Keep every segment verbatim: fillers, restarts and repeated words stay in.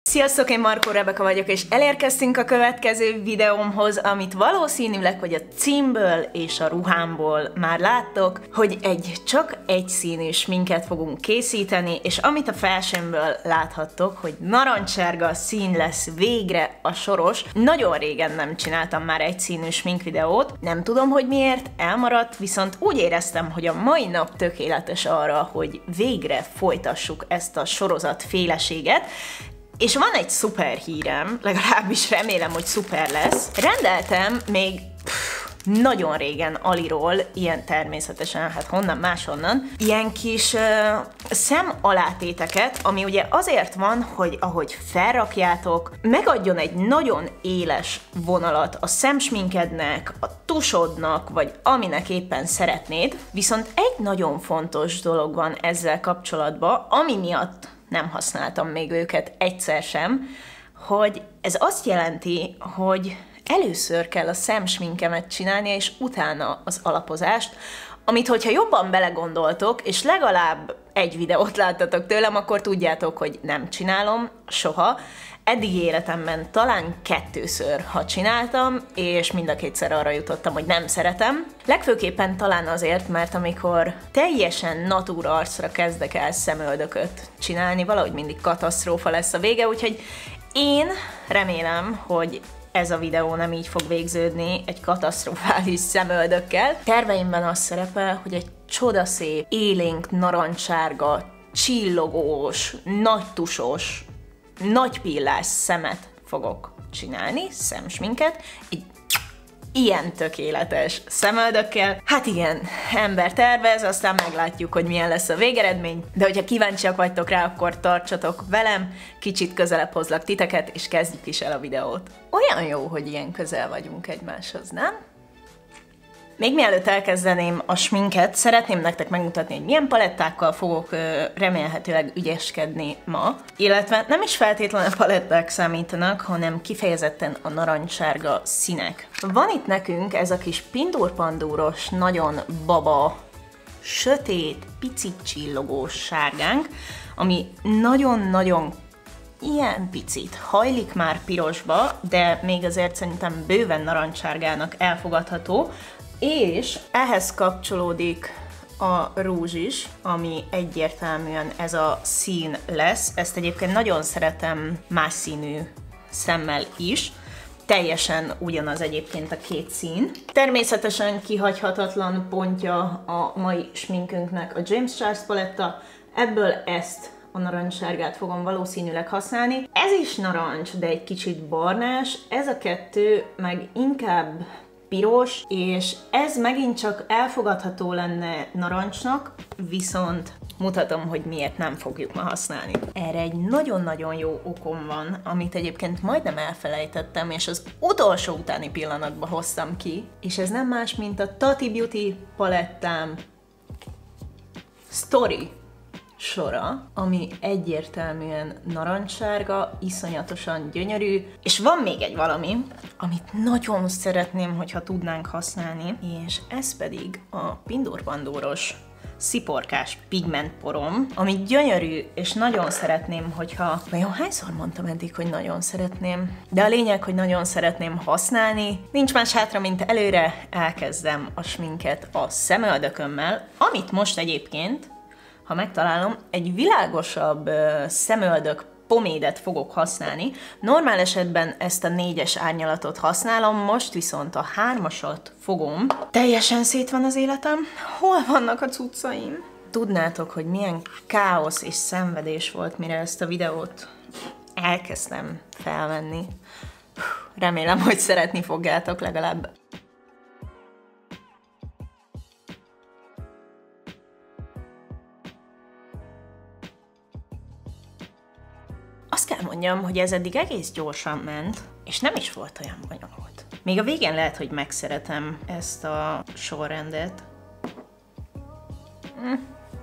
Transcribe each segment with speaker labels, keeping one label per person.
Speaker 1: Sziasztok, én Markó Rebeka vagyok, és elérkeztünk a következő videómhoz, amit valószínűleg, hogy a címből és a ruhámból már láttok, hogy egy csak egyszínű sminket fogunk készíteni, és amit a felsőmből láthattok, hogy narancssárga szín lesz végre a soros. Nagyon régen nem csináltam már egyszínű smink videót, nem tudom, hogy miért, elmaradt, viszont úgy éreztem, hogy a mai nap tökéletes arra, hogy végre folytassuk ezt a sorozatféleséget. És van egy szuper hírem, legalábbis remélem, hogy szuper lesz. Rendeltem még pff, nagyon régen Aliról, ilyen természetesen, hát honnan máshonnan, ilyen kis uh, szem alátéteket, ami ugye azért van, hogy ahogy felrakjátok, megadjon egy nagyon éles vonalat a szemsminkednek, a tusodnak, vagy aminek éppen szeretnéd, viszont egy nagyon fontos dolog van ezzel kapcsolatban, ami miatt nem használtam még őket egyszer sem, hogy ez azt jelenti, hogy először kell a szemsminkemet csinálni, és utána az alapozást, amit hogyha jobban belegondoltok, és legalább egy videót láttatok tőlem, akkor tudjátok, hogy nem csinálom soha. Eddig életemben talán kettőször, ha csináltam, és mind a kétszer arra jutottam, hogy nem szeretem. Legfőképpen talán azért, mert amikor teljesen natúra arcra kezdek el szemöldököt csinálni, valahogy mindig katasztrófa lesz a vége, úgyhogy én remélem, hogy ez a videó nem így fog végződni egy katasztrofális szemöldökkel. Terveimben az szerepel, hogy egy csodaszép, élénk narancssárga, csillogós, nagytusos, nagy pillás szemet fogok csinálni, szemsminket, egy ilyen tökéletes szemöldökkel. Hát igen, ember tervez, aztán meglátjuk, hogy milyen lesz a végeredmény, de hogyha kíváncsiak vagytok rá, akkor tartsatok velem, kicsit közelebb hozlak titeket, és kezdjük is el a videót. Olyan jó, hogy ilyen közel vagyunk egymáshoz, nem? Még mielőtt elkezdeném a sminket, szeretném nektek megmutatni, hogy milyen palettákkal fogok ö, remélhetőleg ügyeskedni ma. Illetve nem is feltétlenül a paletták számítanak, hanem kifejezetten a narancssárga színek. Van itt nekünk ez a kis pindurpandúros, nagyon baba, sötét, picit csillogós sárgánk, ami nagyon-nagyon ilyen picit hajlik már pirosba, de még azért szerintem bőven narancssárgának elfogadható. És ehhez kapcsolódik a rúzs is, ami egyértelműen ez a szín lesz. Ezt egyébként nagyon szeretem más színű szemmel is. Teljesen ugyanaz egyébként a két szín. Természetesen kihagyhatatlan pontja a mai sminkünknek a James Charles paletta. Ebből ezt a narancssárgát fogom valószínűleg használni. Ez is narancs, de egy kicsit barnás. Ez a kettő meg inkább piros, és ez megint csak elfogadható lenne narancsnak, viszont mutatom, hogy miért nem fogjuk ma használni. Erre egy nagyon-nagyon jó okom van, amit egyébként majdnem elfelejtettem, és az utolsó utáni pillanatban hoztam ki, és ez nem más, mint a Tati Beauty palettám Story sora, ami egyértelműen narancssárga, iszonyatosan gyönyörű, és van még egy valami, amit nagyon szeretném, hogyha tudnánk használni, és ez pedig a pindurpandúros sziporkás pigmentporom, ami gyönyörű, és nagyon szeretném, hogyha... Vajon hányszor mondtam eddig, hogy nagyon szeretném? De a lényeg, hogy nagyon szeretném használni. Nincs más hátra, mint előre elkezdem a sminket a szemöldökömmel, amit most egyébként, ha megtalálom, egy világosabb uh, szemöldök pomédet fogok használni. Normál esetben ezt a négyes árnyalatot használom, most viszont a hármasat fogom. Teljesen szét van az életem. Hol vannak a cuccaim? Tudnátok, hogy milyen káosz és szenvedés volt, mire ezt a videót elkezdtem felvenni. Remélem, hogy szeretni fogjátok legalább. Azt kell mondjam, hogy ez eddig egész gyorsan ment, és nem is volt olyan bonyolult. Még a végén lehet, hogy megszeretem ezt a sorrendet. Hm.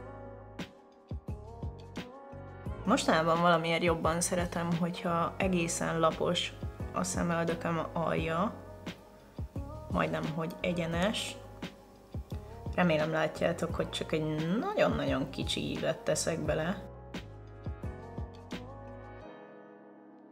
Speaker 1: Mostanában valamiért jobban szeretem, hogyha egészen lapos a szemöldököm alja, majdnem, hogy egyenes. Remélem látjátok, hogy csak egy nagyon-nagyon kicsi ívet teszek bele.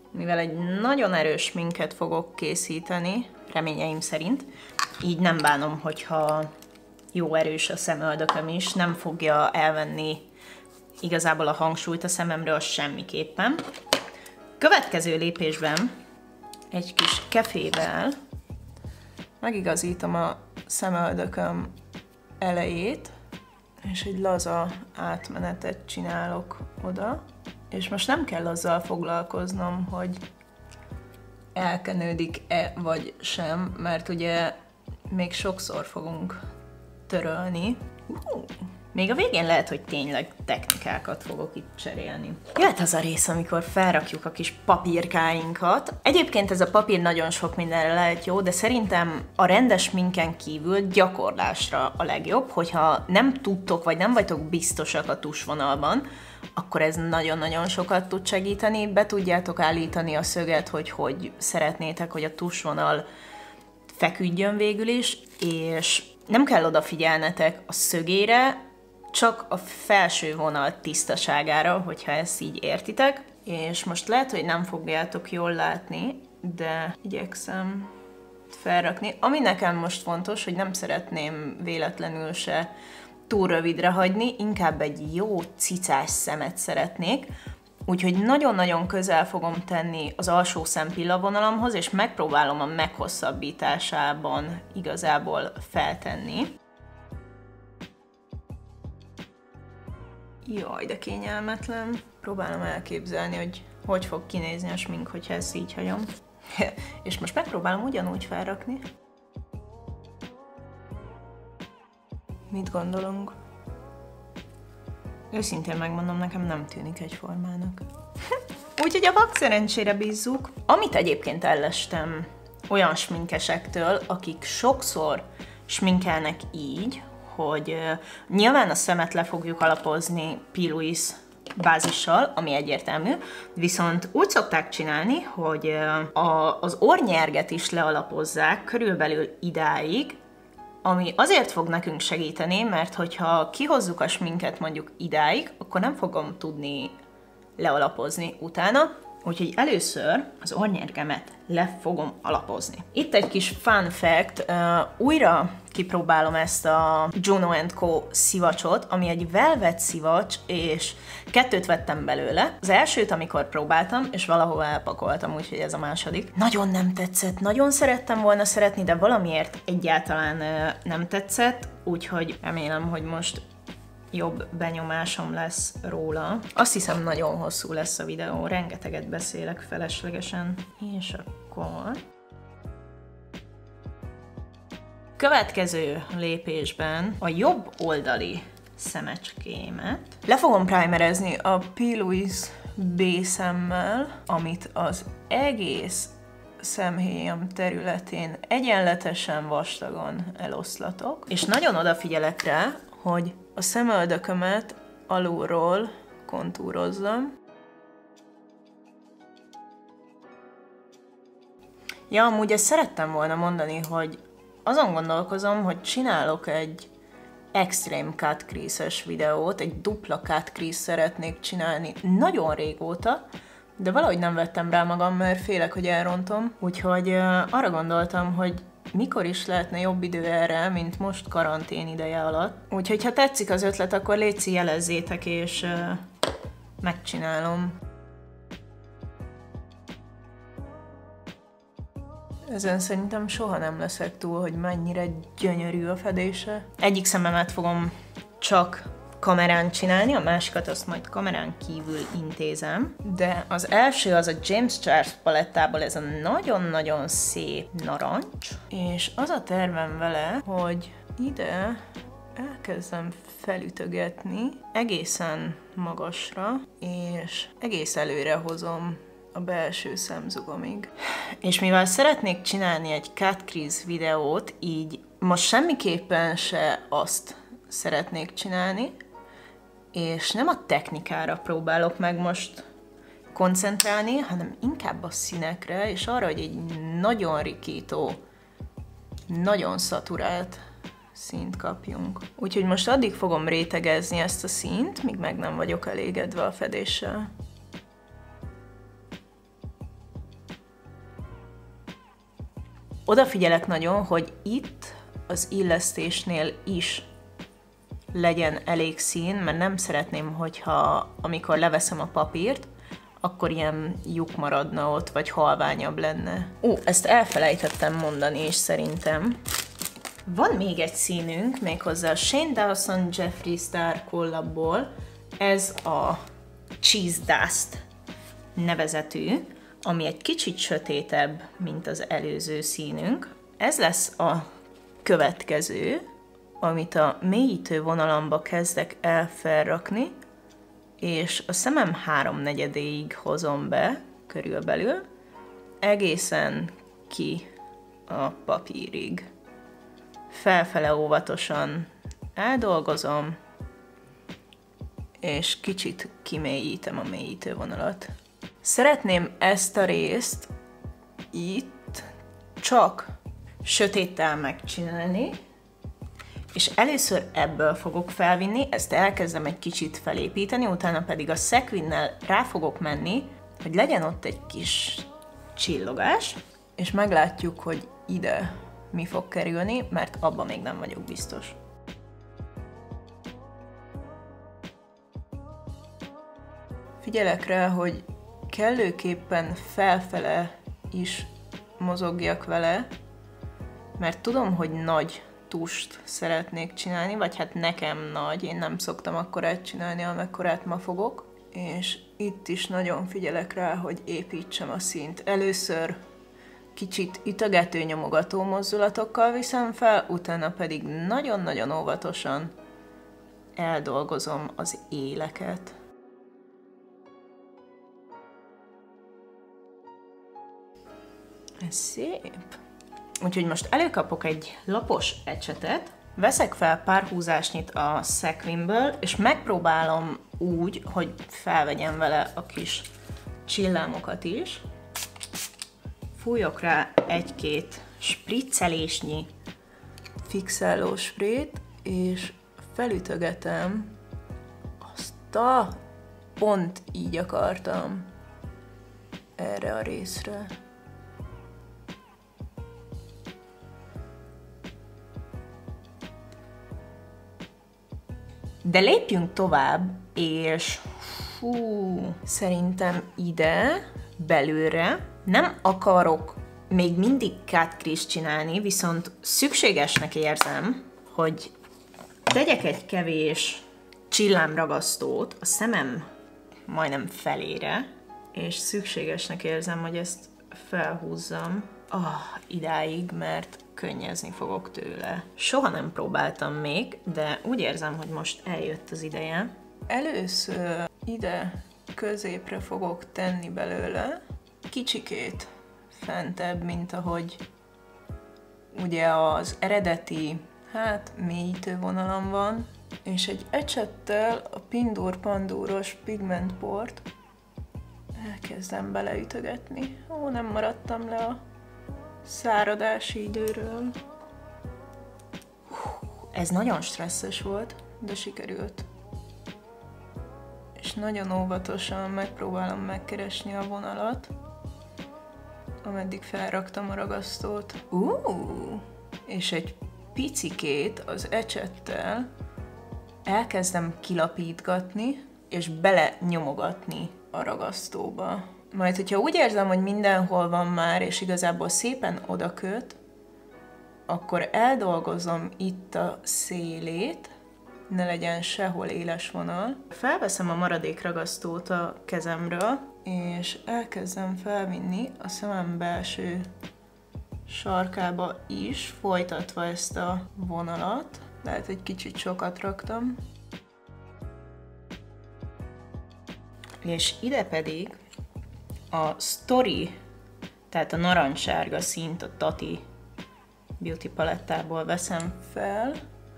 Speaker 1: mivel egy nagyon erős sminket fogok készíteni, reményeim szerint, így nem bánom, hogyha jó erős a szemöldököm is, nem fogja elvenni igazából a hangsúlyt a szememről semmiképpen. Következő lépésben egy kis kefével megigazítom a szemöldököm elejét, és egy laza átmenetet csinálok oda. És most nem kell azzal foglalkoznom, hogy elkenődik-e vagy sem, mert ugye még sokszor fogunk törölni. Uh, még a végén lehet, hogy tényleg technikákat fogok itt cserélni. Jöhet az a rész, amikor felrakjuk a kis papírkáinkat. Egyébként ez a papír nagyon sok mindenre lehet jó, de szerintem a rendes minken kívül gyakorlásra a legjobb, hogyha nem tudtok, vagy nem vagytok biztosak a tusvonalban, akkor ez nagyon-nagyon sokat tud segíteni. Be tudjátok állítani a szöget, hogy hogy szeretnétek, hogy a tusvonal feküdjön végül is, és nem kell odafigyelnetek a szögére, csak a felső vonal tisztaságára, hogyha ezt így értitek. És most lehet, hogy nem fogjátok jól látni, de igyekszem felrakni. Ami nekem most fontos, hogy nem szeretném véletlenül se túl rövidre hagyni, inkább egy jó cicás szemet szeretnék, úgyhogy nagyon-nagyon közel fogom tenni az alsó szempillavonalamhoz, és megpróbálom a meghosszabbításában igazából feltenni. Jaj, de kényelmetlen. Próbálom elképzelni, hogy hogy fog kinézni a smink, hogyha ezt így hagyom. És most megpróbálom ugyanúgy felrakni. Mit gondolunk? Őszintén megmondom, nekem nem tűnik egyformának. Úgyhogy a vak szerencsére bízzuk. Amit egyébként ellestem olyan sminkesektől, akik sokszor sminkelnek így, hogy uh, nyilván a szemet le fogjuk alapozni P. Louis bázissal, ami egyértelmű, viszont úgy szokták csinálni, hogy uh, a, az orrnyerget is lealapozzák körülbelül idáig, ami azért fog nekünk segíteni, mert hogyha kihozzuk a sminket mondjuk idáig, akkor nem fogom tudni lealapozni utána, úgyhogy először az orrnyergemet le fogom alapozni. Itt egy kis fun fact, uh, újra kipróbálom ezt a Juno and Co szivacsot, ami egy velvet szivacs, és kettőt vettem belőle. Az elsőt, amikor próbáltam, és valahova elpakoltam, úgyhogy ez a második. Nagyon nem tetszett, nagyon szerettem volna szeretni, de valamiért egyáltalán uh, nem tetszett, úgyhogy remélem, hogy most jobb benyomásom lesz róla. Azt hiszem, nagyon hosszú lesz a videó, rengeteget beszélek feleslegesen. És akkor... Következő lépésben a jobb oldali szemecskémet le fogom primerezni a P. Louis B-szemmel, amit az egész szemhéjam területén egyenletesen vastagon eloszlatok, és nagyon odafigyelek rá, hogy a szemöldökömet alulról kontúrozzam. Ja, amúgy ezt szerettem volna mondani, hogy azon gondolkozom, hogy csinálok egy extreme cut crease-es videót, egy dupla cut crease szeretnék csinálni nagyon régóta, de valahogy nem vettem rá magam, mert félek, hogy elrontom. Úgyhogy uh, arra gondoltam, hogy mikor is lehetne jobb idő erre, mint most karantén ideje alatt. Úgyhogy ha tetszik az ötlet, akkor létszi jelezzétek, és uh, megcsinálom. Ezen szerintem soha nem leszek túl, hogy mennyire gyönyörű a fedése. Egyik szememet fogom csak kamerán csinálni, a másikat azt majd kamerán kívül intézem. De az első az a James Charles palettából, ez a nagyon-nagyon szép narancs. És az a tervem vele, hogy ide elkezdem felütögetni egészen magasra, és egész előre hozom a belső szemzugomig. És mivel szeretnék csinálni egy cut crease videót, így most semmiképpen se azt szeretnék csinálni, és nem a technikára próbálok meg most koncentrálni, hanem inkább a színekre, és arra, hogy egy nagyon rikító, nagyon szaturált színt kapjunk. Úgyhogy most addig fogom rétegezni ezt a színt, míg meg nem vagyok elégedve a fedéssel. Odafigyelek nagyon, hogy itt az illesztésnél is legyen elég szín, mert nem szeretném, hogyha amikor leveszem a papírt, akkor ilyen lyuk maradna ott, vagy halványabb lenne. Ó, ezt elfelejtettem mondani is szerintem. Van még egy színünk, méghozzá a Shane Dawson Jeffree Star collabból, ez a Cheese Dust nevezetű, ami egy kicsit sötétebb, mint az előző színünk. Ez lesz a következő, amit a mélyítő vonalamba kezdek el felrakni, és a szemem háromnegyedéig hozom be, körülbelül, egészen ki a papírig. Felfele óvatosan eldolgozom, és kicsit kimélyítem a mélyítő vonalat. Szeretném ezt a részt itt csak sötéttel megcsinálni, és először ebből fogok felvinni, ezt elkezdem egy kicsit felépíteni, utána pedig a szekvinnel rá fogok menni, hogy legyen ott egy kis csillogás, és meglátjuk, hogy ide mi fog kerülni, mert abban még nem vagyok biztos. Figyelek rá, hogy kellőképpen felfele is mozogjak vele, mert tudom, hogy nagy tust szeretnék csinálni, vagy hát nekem nagy, én nem szoktam akkorát csinálni, amekkorát ma fogok, és itt is nagyon figyelek rá, hogy építsem a színt. Először kicsit ütögető, nyomogató mozdulatokkal viszem fel, utána pedig nagyon-nagyon óvatosan eldolgozom az éleket. Ez szép! Úgyhogy most előkapok egy lapos ecsetet, veszek fel pár húzásnyit a szekvimből, és megpróbálom úgy, hogy felvegyem vele a kis csillámokat is. Fújok rá egy-két spriccelésnyi fixáló sprét, és felütögetem azt a pont így akartam erre a részre. De lépjünk tovább, és fú, szerintem ide, belőle nem akarok még mindig cut crease csinálni, viszont szükségesnek érzem, hogy tegyek egy kevés csillámragasztót a szemem majdnem felére, és szükségesnek érzem, hogy ezt felhúzzam ah, idáig, mert könnyezni fogok tőle. Soha nem próbáltam még, de úgy érzem, hogy most eljött az ideje. Először ide középre fogok tenni belőle, kicsikét fentebb, mint ahogy ugye az eredeti, hát mélyítő vonalam van, és egy ecsettel a pindur-pandúros pigmentport elkezdem beleütögetni. Ó, nem maradtam le a száradási időről. Ez nagyon stresszes volt, de sikerült. És nagyon óvatosan megpróbálom megkeresni a vonalat, ameddig felraktam a ragasztót. Uh, és egy picikét az ecsettel elkezdem kilapítgatni, és bele nyomogatni a ragasztóba. Majd, hogyha úgy érzem, hogy mindenhol van már, és igazából szépen odaköt, akkor eldolgozom itt a szélét, ne legyen sehol éles vonal. Felveszem a maradék ragasztót a kezemről, és elkezdem felvinni a szemem belső sarkába is, folytatva ezt a vonalat. Lehet, egy kicsit sokat raktam. És ide pedig a Story, tehát a narancssárga színt a Tati Beauty palettából veszem fel,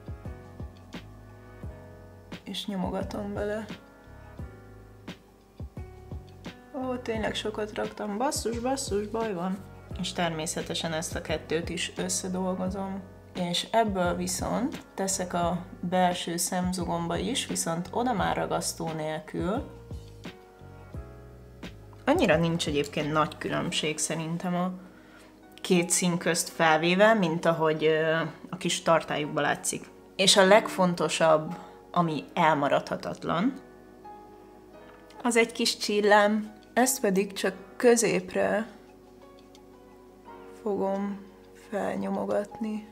Speaker 1: és nyomogatom bele. Ó, tényleg sokat raktam, basszus, basszus, baj van. És természetesen ezt a kettőt is összedolgozom. És ebből viszont teszek a belső szemzugomba is, viszont oda már ragasztó nélkül. Annyira nincs egyébként nagy különbség szerintem a két szín közt felvéve, mint ahogy a kis tartályukban látszik. És a legfontosabb, ami elmaradhatatlan, az egy kis csillám, ezt pedig csak középre fogom felnyomogatni.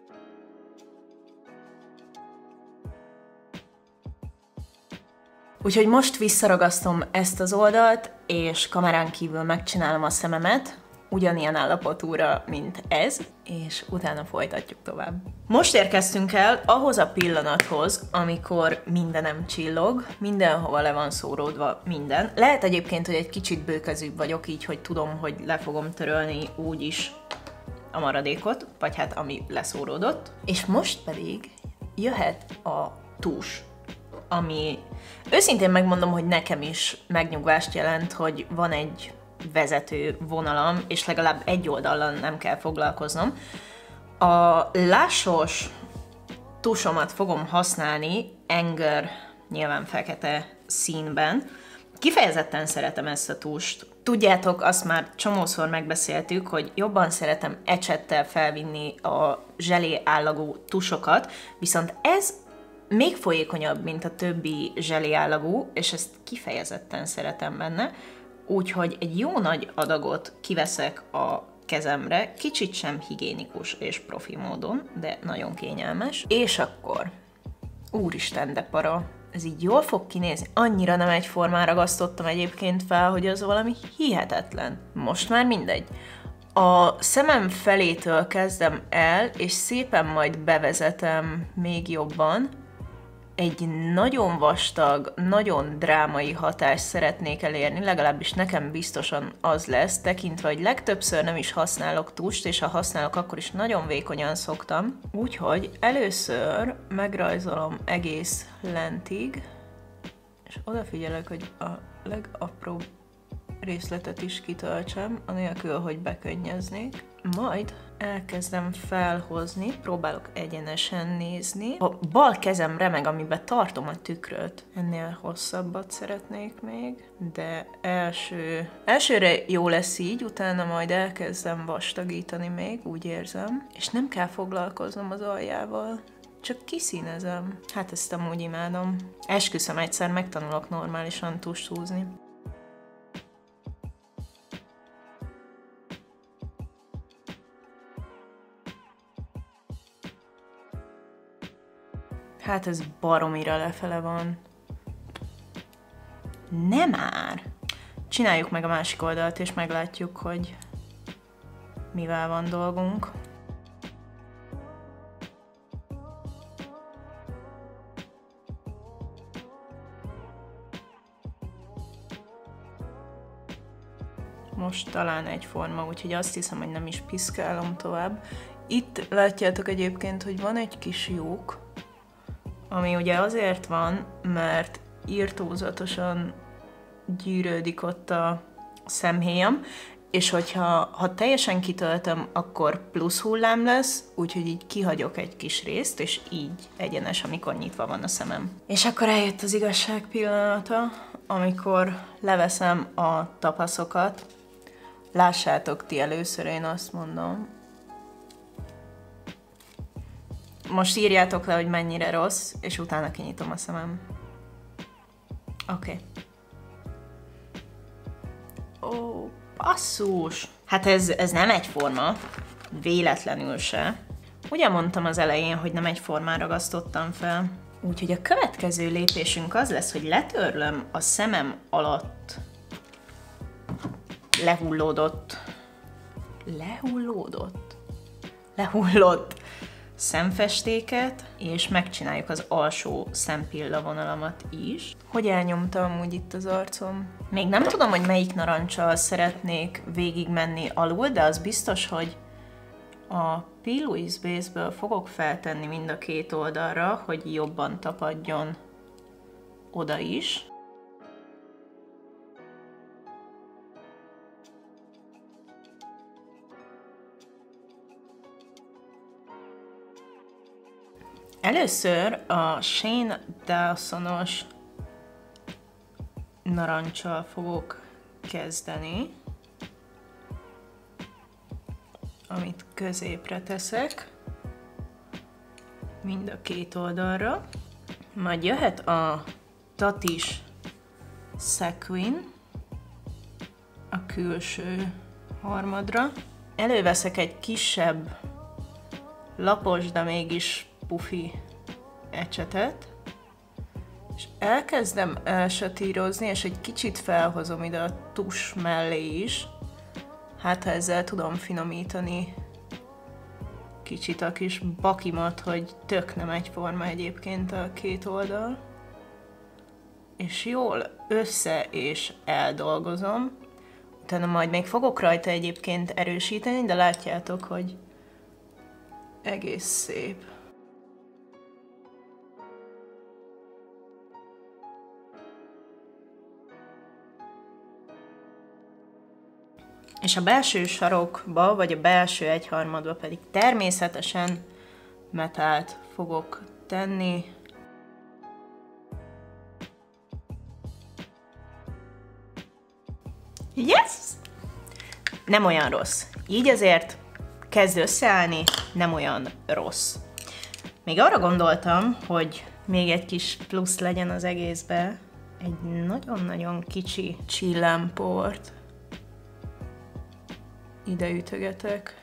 Speaker 1: Úgyhogy most visszaragasztom ezt az oldalt, és kamerán kívül megcsinálom a szememet, ugyanilyen állapotúra, mint ez, és utána folytatjuk tovább. Most érkeztünk el ahhoz a pillanathoz, amikor mindenem csillog, mindenhova le van szóródva minden. Lehet egyébként, hogy egy kicsit bőkezűbb vagyok, így, hogy tudom, hogy le fogom törölni úgyis a maradékot, vagy hát ami leszóródott. És most pedig jöhet a tus, ami őszintén megmondom, hogy nekem is megnyugvást jelent, hogy van egy vezető vonalam, és legalább egy oldallal nem kell foglalkoznom. A lásos tusomat fogom használni Anger, nyilván fekete színben. Kifejezetten szeretem ezt a tust. Tudjátok, azt már csomószor megbeszéltük, hogy jobban szeretem ecsettel felvinni a zselé állagú tusokat, viszont ez még folyékonyabb, mint a többi zselé állagú, és ezt kifejezetten szeretem benne. Úgyhogy egy jó nagy adagot kiveszek a kezemre, kicsit sem higiénikus és profi módon, de nagyon kényelmes. És akkor, úristen, de para, ez így jól fog kinézni. Annyira nem egyformán ragasztottam egyébként fel, hogy az valami hihetetlen. Most már mindegy. A szemem felétől kezdem el, és szépen majd bevezetem még jobban. Egy nagyon vastag, nagyon drámai hatást szeretnék elérni, legalábbis nekem biztosan az lesz, tekintve, hogy legtöbbször nem is használok tust, és ha használok, akkor is nagyon vékonyan szoktam. Úgyhogy először megrajzolom egész lentig, és odafigyelek, hogy a legapróbb részletet is kitöltsem, anélkül, hogy bekönnyeznék. Majd elkezdem felhozni, próbálok egyenesen nézni. A bal kezem remeg, amiben tartom a tükröt. Ennél hosszabbat szeretnék még, de első... elsőre jó lesz így, utána majd elkezdem vastagítani még, úgy érzem. És nem kell foglalkoznom az aljával. Csak kiszínezem. Hát ezt amúgy imádom. Esküszöm, egyszer megtanulok normálisan tust húzni. Hát ez baromira lefele van. Nem már! Csináljuk meg a másik oldalt, és meglátjuk, hogy mivel van dolgunk. Most talán egyforma, úgyhogy azt hiszem, hogy nem is piszkálom tovább. Itt látjátok egyébként, hogy van egy kis lyuk, ami ugye azért van, mert irtózatosan gyűrődik ott a szemhéjam, és hogyha ha teljesen kitöltöm, akkor plusz hullám lesz, úgyhogy így kihagyok egy kis részt, és így egyenes, amikor nyitva van a szemem. És akkor eljött az igazság pillanata, amikor leveszem a tapaszokat. Lássátok ti először, én azt mondom. Most írjátok le, hogy mennyire rossz, és utána kinyitom a szemem. Oké. Okay. Ó, basszus! Hát ez, ez nem egyforma. Véletlenül se. Ugye mondtam az elején, hogy nem egyformán ragasztottam fel. Úgyhogy a következő lépésünk az lesz, hogy letörlöm a szemem alatt lehullódott. Lehullódott? Lehullott szemfestéket, és megcsináljuk az alsó szempillavonalamat is. Hogy elnyomtam úgy itt az arcom? Még nem tudom, hogy melyik narancsal szeretnék végigmenni alul, de az biztos, hogy a P. Louise Base-ből fogok feltenni mind a két oldalra, hogy jobban tapadjon oda is. Először a Shane Dawson-os narancsal fogok kezdeni. amit középre teszek, mind a két oldalra. Majd jöhet a tatis sequin a külső harmadra. Előveszek egy kisebb, lapos, de mégis pufi ecsetet, és elkezdem elsatírozni, és egy kicsit felhozom ide a tus mellé is. Hát ha ezzel tudom finomítani kicsit a kis bakimat, hogy tök nem egyforma egyébként a két oldal. És jól össze és eldolgozom. Utána majd még fogok rajta egyébként erősíteni, de látjátok, hogy egész szép. És a belső sarokba, vagy a belső egyharmadba pedig természetesen metált fogok tenni. Yes! Nem olyan rossz. Így azért kezd összeállni, nem olyan rossz. Még arra gondoltam, hogy még egy kis plusz legyen az egészbe. Egy nagyon-nagyon kicsi csillámport ide ütögetek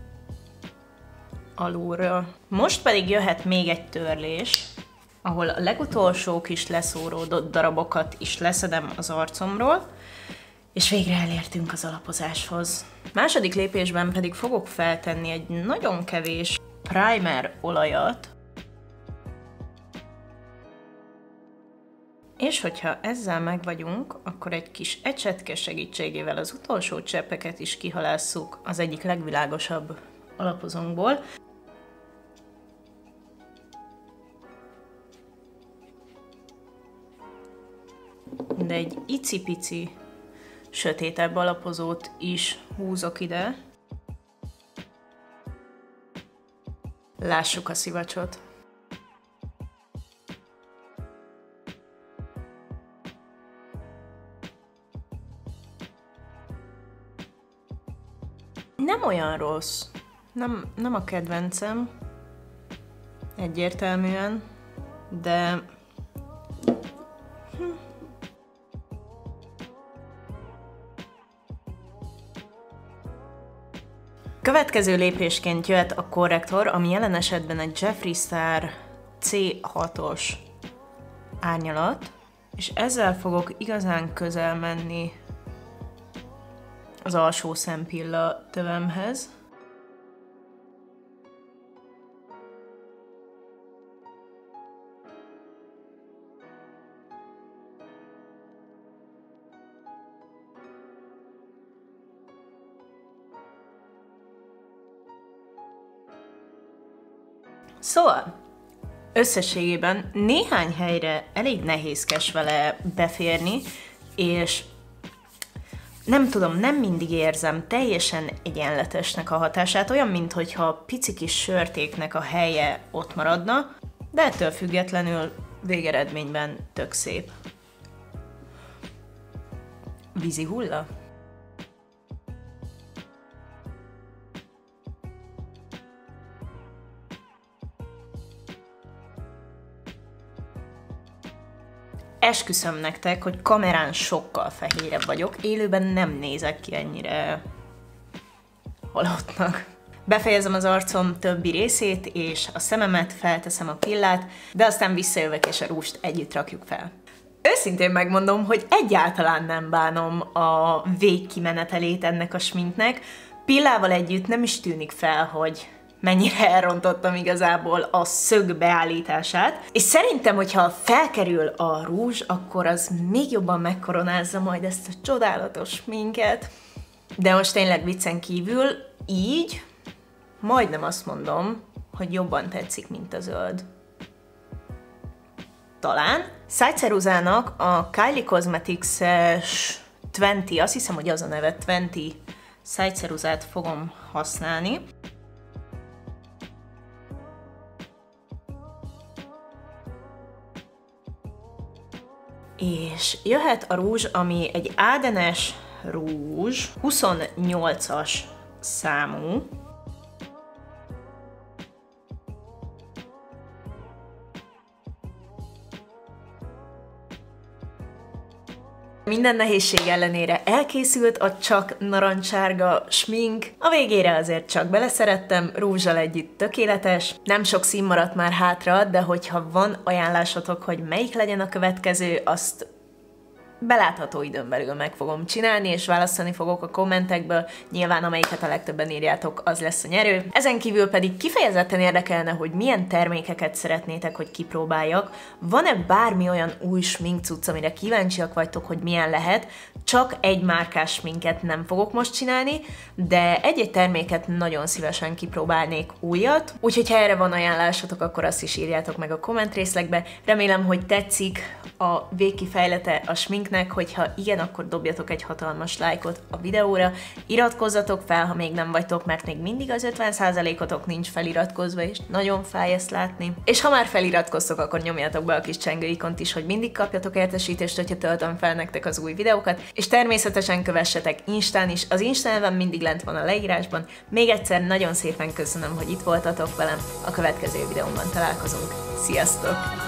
Speaker 1: alulra. Most pedig jöhet még egy törlés, ahol a legutolsó kis leszóródott darabokat is leszedem az arcomról, és végre elértünk az alapozáshoz. Második lépésben pedig fogok feltenni egy nagyon kevés primer olajat, és hogyha ezzel megvagyunk, akkor egy kis ecsetke segítségével az utolsó cseppeket is kihalásszuk az egyik legvilágosabb alapozónkból. De egy icipici sötétebb alapozót is húzok ide. Lássuk a szivacsot. Nem olyan rossz. Nem, nem a kedvencem. Egyértelműen. De... Hm. Következő lépésként jöhet a korrektor, ami jelen esetben egy Jeffree Star cé hatos árnyalat, és ezzel fogok igazán közel menni az alsó szempilla tövemhez. Szóval, összességében néhány helyre elég nehézkes vele beférni, és nem tudom, nem mindig érzem teljesen egyenletesnek a hatását, olyan, mintha pici kis sörtéknek a helye ott maradna, de ettől függetlenül végeredményben tök szép. Vízi hulla? Esküszöm nektek, hogy kamerán sokkal fehérebb vagyok, élőben nem nézek ki ennyire halottnak. Befejezem az arcom többi részét, és a szememet, felteszem a pillát, de aztán visszajövök, és a rúst együtt rakjuk fel. Őszintén megmondom, hogy egyáltalán nem bánom a végkimenetelét ennek a sminknek. Pillával együtt nem is tűnik fel, hogy mennyire elrontottam igazából a szög beállítását. És szerintem, hogyha felkerül a rúzs, akkor az még jobban megkoronázza majd ezt a csodálatos sminket. De most tényleg viccen kívül, így majdnem azt mondom, hogy jobban tetszik, mint a zöld. Talán. Szájceruzának a Kylie Cosmetics-es húsz, azt hiszem, hogy az a neve, húsz szájceruzát fogom használni. És jöhet a rúzs, ami egy ádenes rúzs, huszonnyolcas számú. Minden nehézség ellenére elkészült a csak narancsárga smink. A végére azért csak beleszerettem, rúzsal együtt tökéletes. Nem sok szín maradt már hátra, de hogyha van ajánlásotok, hogy melyik legyen a következő, azt belátható időn belül meg fogom csinálni, és választani fogok a kommentekből. Nyilván amelyiket a legtöbben írjátok, az lesz a nyerő. Ezen kívül pedig kifejezetten érdekelne, hogy milyen termékeket szeretnétek, hogy kipróbáljak. Van-e bármi olyan új smink cucc, amire kíváncsiak vagytok, hogy milyen lehet? Csak egy márkás sminket nem fogok most csinálni, de egy-egy terméket nagyon szívesen kipróbálnék újat. Úgyhogy ha erre van ajánlásotok, akkor azt is írjátok meg a komment részlegbe. Remélem, hogy tetszik a végkifejlete a sminknek, hogyha igen, akkor dobjatok egy hatalmas lájkot a videóra, iratkozzatok fel, ha még nem vagytok, mert még mindig az ötven százalékotok nincs feliratkozva, és nagyon fáj ezt látni. És ha már feliratkoztok, akkor nyomjatok be a kis csengő ikont is, hogy mindig kapjatok értesítést, hogyha töltöm fel nektek az új videókat, és természetesen kövessetek Instán is, az Insta nevem mindig lent van a leírásban. Még egyszer nagyon szépen köszönöm, hogy itt voltatok velem, a következő videómban találkozunk. Sziasztok!